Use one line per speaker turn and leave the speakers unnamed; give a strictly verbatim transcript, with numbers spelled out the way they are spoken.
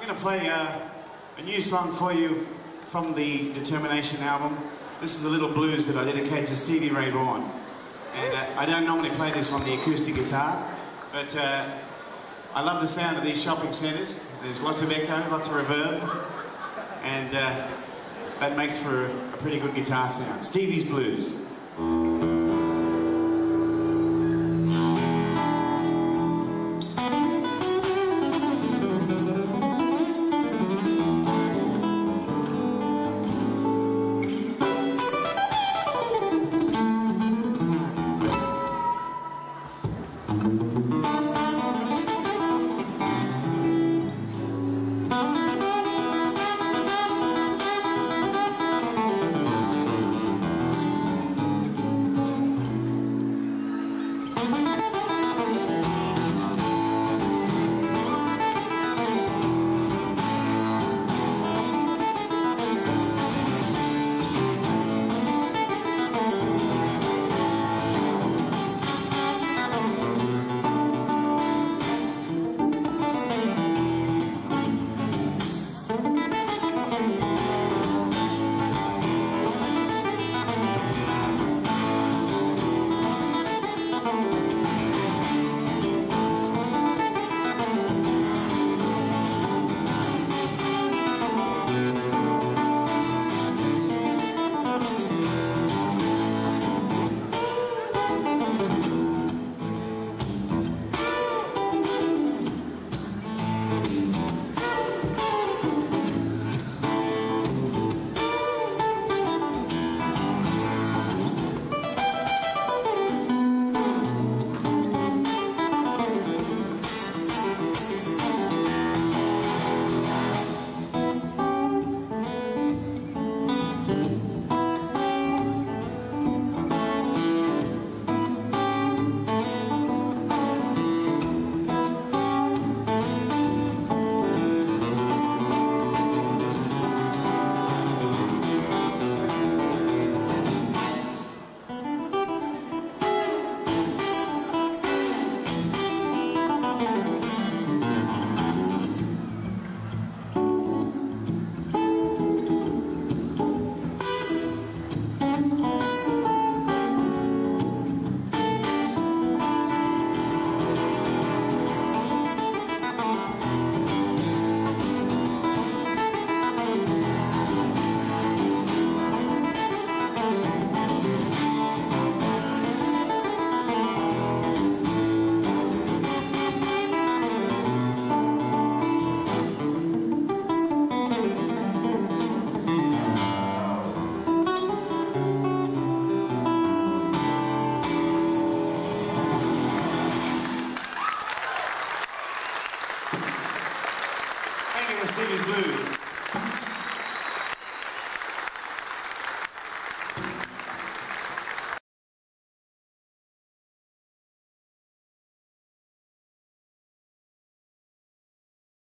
going to play uh, a new song for you from the Determination album. This is a little blues that I dedicate to Stevie Ray Vaughan. And uh, I don't normally play this on the acoustic guitar, but uh, I love the sound of these shopping centres. There's lots of echo, lots of reverb, and uh, that makes for a pretty good guitar sound. Stevie's Blues.